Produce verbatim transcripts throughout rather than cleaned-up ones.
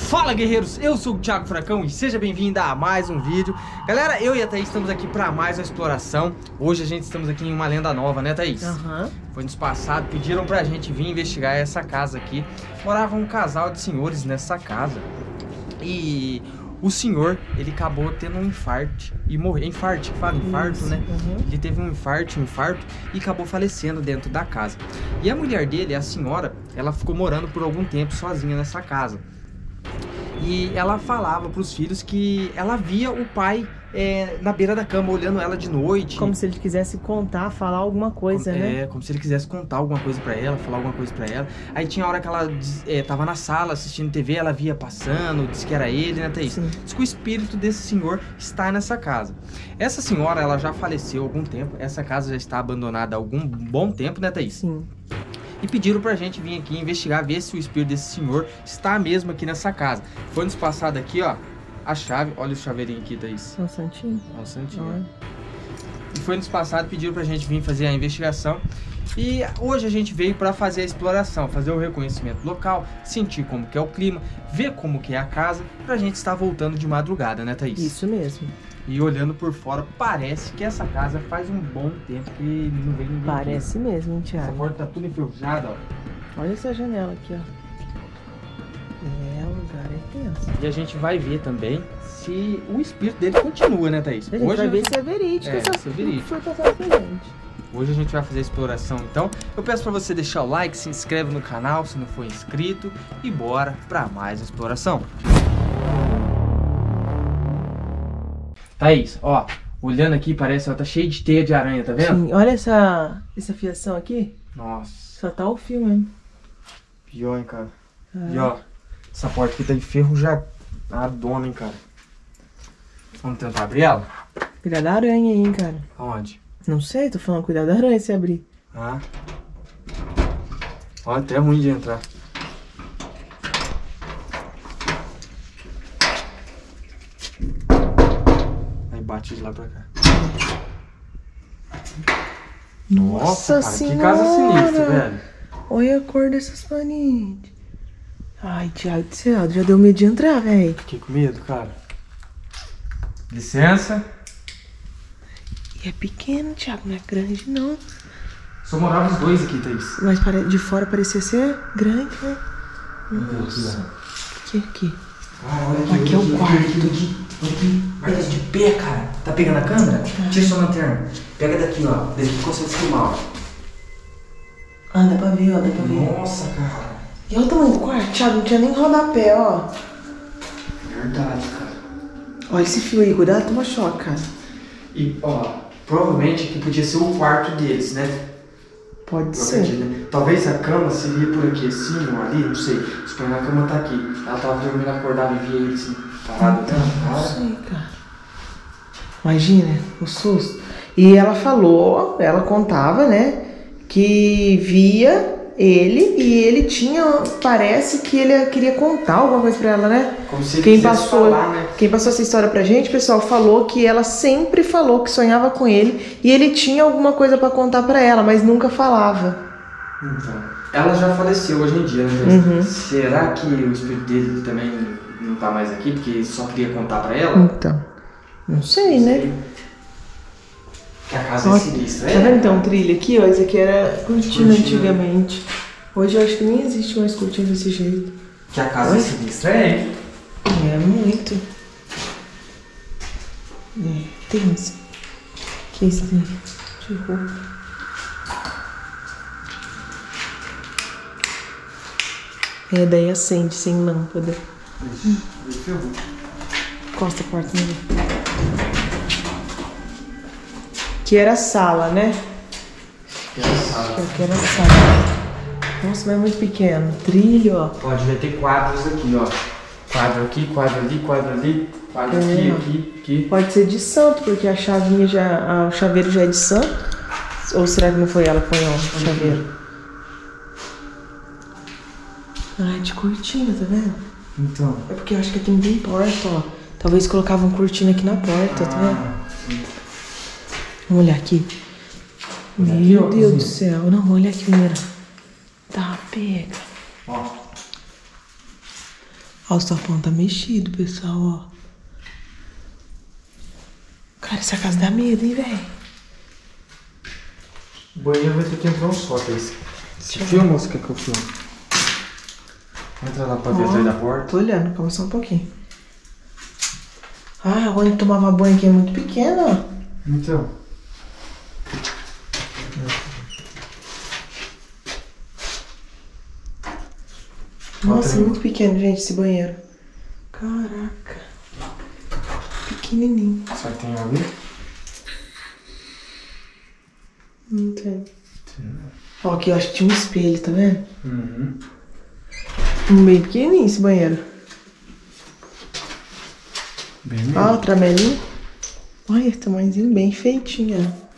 Fala, guerreiros, eu sou o Thiago Furacão e seja bem-vindo a mais um vídeo. Galera, eu e a Thaís estamos aqui para mais uma exploração. Hoje a gente estamos aqui em uma lenda nova, né, Thaís? Uhum. Foi nos passado, pediram pra gente vir investigar essa casa aqui. Morava um casal de senhores nessa casa. E o senhor, ele acabou tendo um infarto e morreu. Infarto, que fala infarto, Isso, né? uhum. Ele teve um infarto, um infarto e acabou falecendo dentro da casa. E a mulher dele, a senhora, ela ficou morando por algum tempo sozinha nessa casa. E ela falava pros filhos que ela via o pai é, na beira da cama, olhando ela de noite. Como se ele quisesse contar, falar alguma coisa, como, né? É, como se ele quisesse contar alguma coisa pra ela, falar alguma coisa pra ela. Aí tinha hora que ela é, tava na sala assistindo T V, ela via passando, disse que era ele, né, Thaís? Sim. Diz que o espírito desse senhor está nessa casa. Essa senhora, ela já faleceu há algum tempo, essa casa já está abandonada há algum bom tempo, né, Thaís? Sim. E pediram pra gente vir aqui investigar, ver se o espírito desse senhor está mesmo aqui nessa casa. Foi nos passado aqui, ó, a chave. Olha o chaveirinho aqui, Thaís. É um santinho. Olha o santinho. Olha. E foi nos passado, pediram pra gente vir fazer a investigação. E hoje a gente veio pra fazer a exploração, fazer o reconhecimento local, sentir como que é o clima, ver como que é a casa, pra gente estar voltando de madrugada, né, Thaís? Isso mesmo. E olhando por fora, parece que essa casa faz um bom tempo que não vem ninguém. Parece aqui. mesmo, hein, Essa Thiago? porta tá tudo enferrujada, ó. Olha essa janela aqui, ó. É, o lugar é tenso. E a gente vai ver também se o espírito dele continua, né, Thaís? A gente vai ver se é verídico É, essa se é verídico. que foi passado pra gente. Hoje a gente vai fazer a exploração, então. Eu peço pra você deixar o like, se inscreve no canal se não for inscrito. E bora pra mais exploração. Thaís, ó, olhando aqui parece, ó, tá cheio de teia de aranha, tá vendo? Sim, olha essa, essa fiação aqui. Nossa, Só tá o fio mesmo. pior, hein, cara. Ah. E ó, essa porta aqui tá enferrujada, hein, cara. Vamos tentar abrir ela? Cuidado da aranha aí, hein, cara. Aonde? Não sei, tô falando cuidado da aranha se abrir. Ah. Ó, até ruim de entrar. Aí bate de lá pra cá. Nossa, cara, senhora! que casa sinistra, velho. Olha a cor dessas paredes. Ai, Thiago do céu, já deu medo de entrar, velho. Fiquei com medo, cara. Licença. E é pequeno, Thiago, não é grande, não. Só moravam os dois aqui, Thaís. Mas pare- de fora parecia ser grande, né? Nossa. Aqui, aqui. Ah, olha Aqui é o quarto. Aqui, aqui, aqui. Marca de pé, cara. Tá pegando a câmera? Tira sua lanterna. Pega daqui, ó. Daqui consegue filmar, ó. Ah, dá pra ver, ó, dá pra ver. Nossa, cara. E olha o tamanho do quarto, Thiago, não tinha nem rodapé, ó. Verdade, cara. Olha esse fio aí, cuidado, toma choque, cara. E, ó, provavelmente aqui podia ser o quarto deles, né? Pode Eu ser. acredito, né? Talvez a cama seria por aqui, assim, ou ali, não sei. Suponho que a cama tá aqui. Ela tava dormindo, acordava e via ele assim, parado. Então, não cara. sei, cara. Imagina, o susto. E ela falou, ela contava, né, que via ele e ele tinha, parece que ele queria contar alguma coisa pra ela, né? Como se ele Quem quisesse passou, falar, né? quem passou essa história pra gente, pessoal, falou que ela sempre falou que sonhava com ele e ele tinha alguma coisa pra contar pra ela, mas nunca falava. Então, ela já faleceu hoje em dia, né? Uhum. Será que o espírito dele também não tá mais aqui, porque ele só queria contar pra ela? Então, não sei, né? Que a casa Ó, é sinistra, tá é? vendo? Tem um trilho aqui, ó. Esse aqui era cortina Cortina. antigamente. Hoje eu acho que nem existe mais cortina desse jeito. Que a casa é sinistra, é? É muito. É, tem isso. Que é esse de roupa. É, daí acende sem lâmpada. Encosta a porta nele. Que era a sala, né? Que era a sala. Eu quero a sala. Nossa, mas é muito pequeno. Trilho, ó. Pode ver, ter quadros aqui, ó. Quadro aqui, quadro ali, quadro ali, quadro É. aqui, aqui, aqui. Pode ser de santo, porque a chavinha já. A, o chaveiro já é de santo. Ou será que não foi ela que põe o chaveiro? Ai, de cortina, tá vendo? Então. É porque eu acho que aqui não tem porta, ó. Talvez colocavam cortina aqui na porta, tá vendo? Ah, sim. Vamos olhar aqui. Olha aqui, Meu ó, Deus do cozinha. céu. Não, olha aqui primeiro. Tá, pega. Ó. Ó, o sofão tá mexido, pessoal, ó. Cara, essa casa dá medo, hein, velho? O banheiro vai ter que entrar um só, Thaís. Você filma ou você quer que eu filme? Entra lá pra dentro aí da porta. Tô olhando, calma só um pouquinho. Ah, onde tomava banho aqui é muito pequeno, ó. Então. Nossa, é muito pequeno, gente, esse banheiro. Caraca. Pequenininho. Será que tem ali? Não tem. Ó, aqui eu acho que tinha um espelho, tá vendo? Uhum. Bem pequenininho esse banheiro. Bem mesmo. Ó, o tramelinho. Olha, esse tamanhozinho bem feitinho, ó.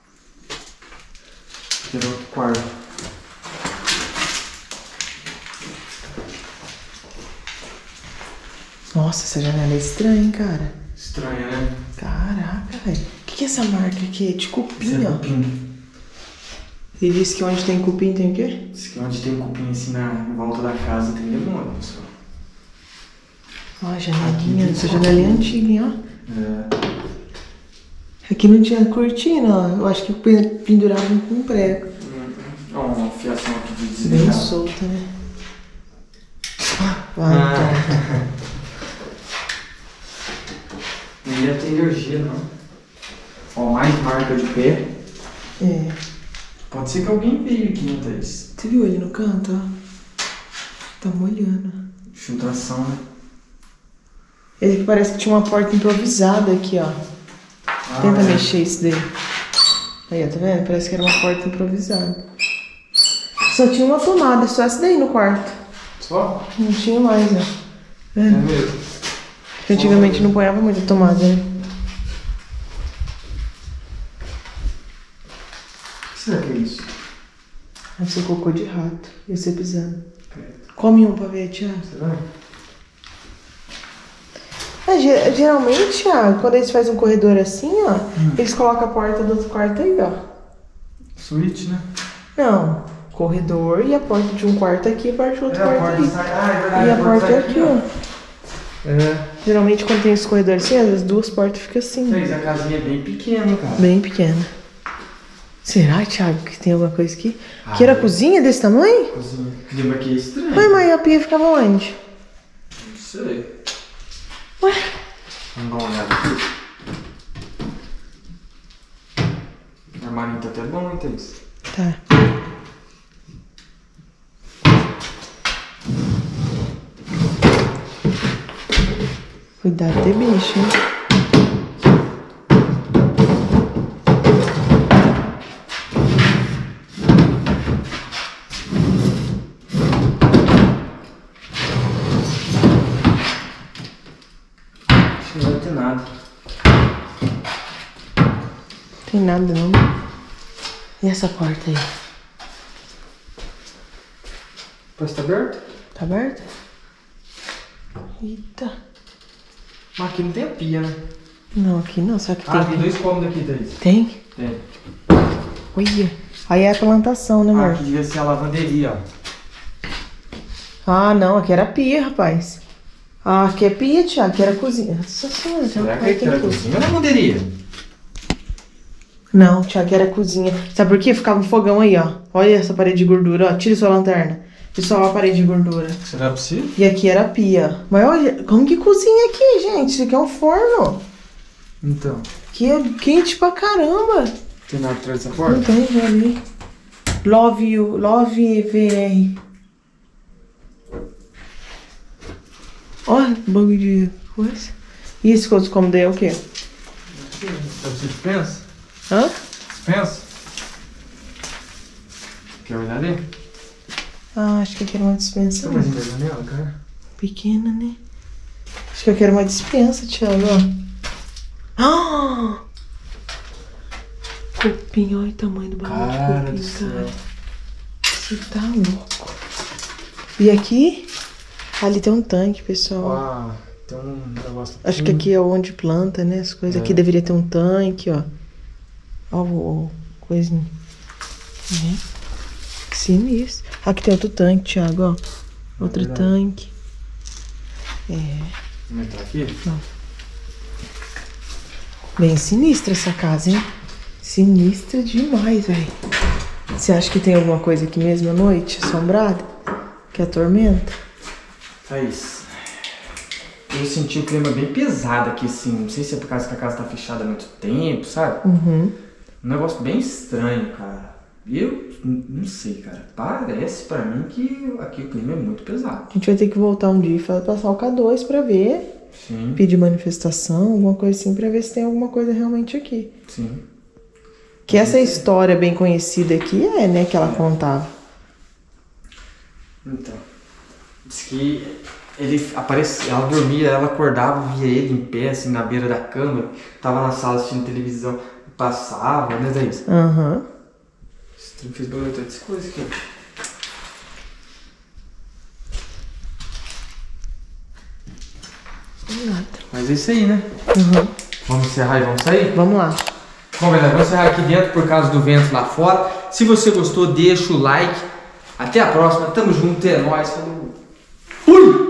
Aqui era outro quarto. Nossa, essa janela é estranha, hein, cara? Estranha, né? Caraca, velho. O que, que é essa marca aqui? É de cupim, Isso é ó. cupim. E disse que onde tem cupim tem o quê? Diz que onde tem cupim assim na em volta da casa tem demônio, pessoal. Ó, a janelinha. Essa janelinha é antiga, hein, ó. É. Aqui não tinha cortina, ó. Eu acho que penduravam com prego. Ó, uma fiação aqui de Bem desligado. solta, né? Vai, Ah. então. Não ia ter energia, não. Ó, mais marca de pé. É. Pode ser que alguém veio aqui, né, Thaís? Você viu ali no canto, ó? Tá molhando. Filtração, né? Ele parece que tinha uma porta improvisada aqui, ó. Ah, Tenta é. mexer isso daí. Aí, ó, tá vendo? Parece que era uma porta improvisada. Só tinha uma tomada, só essa daí no quarto. Só? Não tinha mais, ó. É mesmo? Porque antigamente não ponhava muita tomada, né? O que será que é isso? Deve ser cocô de rato. Ia ser pisando. Come um pra ver, Thiago. Será? É, ge- geralmente, Thiago, quando eles fazem um corredor assim, ó, eles colocam a porta do outro quarto aí, ó. Suíte, né? Não, corredor e a porta de um quarto aqui e a porta do outro É, a quarto porta aqui. sai... Ah, é verdade. E a porta sai é aqui, ó. É. Geralmente quando tem esse corredor assim, as duas portas ficam assim, Thaís, a casinha é bem pequena, cara. bem pequena. Será, Thiago, que tem alguma coisa aqui? Ah, que era é. cozinha desse tamanho? Cozinha. Clima aqui é estranho. Ué, mas a pia ficava onde? Não sei. Ué? Vamos dar uma olhada aqui. O armário tá até bom, hein, Thaís? Tá. Cuidado de bicho, hein? Acho que não vai ter nada. Tem nada não. E essa porta aí? Pode estar aberto? Tá aberta? Eita. Mas aqui não tem a pia, né? Não, aqui não, só que Ah, tem. tem dois cômodos aqui, Thaís. Tem? Tem. Olha. Aí é a plantação, né, Ah, amor? aqui devia ser a lavanderia, ó. Ah, não, aqui era pia, rapaz. Ah, aqui é pia, Thiago, aqui era cozinha. Nossa senhora, tem uma Será que porta aqui era aqui. cozinha ou lavanderia? Não, Thiago, aqui era cozinha. Sabe por quê? Ficava um fogão aí, ó. Olha essa parede de gordura, ó. Tira sua lanterna. Tira só a parede de gordura. Será possível? E aqui era a pia. Mas olha, como que cozinha aqui, gente? Isso aqui é um forno. Então. Aqui é quente pra caramba. Tem nada atrás dessa Não porta? tem, olha ali. Love you, love V R. Olha, bagulho de coisa. E esse outro cômodo aí é o quê? Sabe você dispensa? Hã? Dispensa? Quer olhar ali? Ah, acho que eu quero uma dispensa. Tem mais uma janela, cara? Pequena, né? Acho que eu quero uma dispensa, Thiago, ó. Ah! Cupim, olha o tamanho do bagulho Cara de do cupim, céu. cara. Você tá louco. E aqui? Ali tem um tanque, pessoal. Ah, tem um negócio. Acho que aqui é onde planta, né? As coisas. É. Aqui deveria ter um tanque, ó. Ó, o coisinho. É. Que sinistro. Aqui tem outro tanque, Thiago, ó. Outro verdade. tanque. É. Vamos entrar aqui? Não. Bem sinistra essa casa, hein? Sinistra demais, velho. Você acha que tem alguma coisa aqui mesmo à noite, assombrada? Que atormenta? Thaís, eu senti o clima bem pesado aqui, assim. Não sei se é por causa que a casa tá fechada há muito tempo, sabe? Uhum. Um negócio bem estranho, cara. Eu não sei, cara. Parece pra mim que aqui o clima é muito pesado. A gente vai ter que voltar um dia e passar o K dois pra ver. Sim. Pedir manifestação, alguma coisa assim, pra ver se tem alguma coisa realmente aqui. Sim. Que essa história bem conhecida aqui é, né, que ela É. contava. Então, diz que ele aparecia, ela dormia, ela acordava, via ele em pé, assim, na beira da cama, tava na sala assistindo televisão, passava, né, Thaís? Aham. Uhum. Esse trem fez barulho, tem essa coisa aqui. Nada. Mas é isso aí, né? Uhum. Vamos encerrar e vamos sair? Vamos lá. Bom, galera, vamos encerrar aqui dentro por causa do vento lá fora. Se você gostou, deixa o like. Até a próxima, tamo junto, é nóis. Falou. Fui!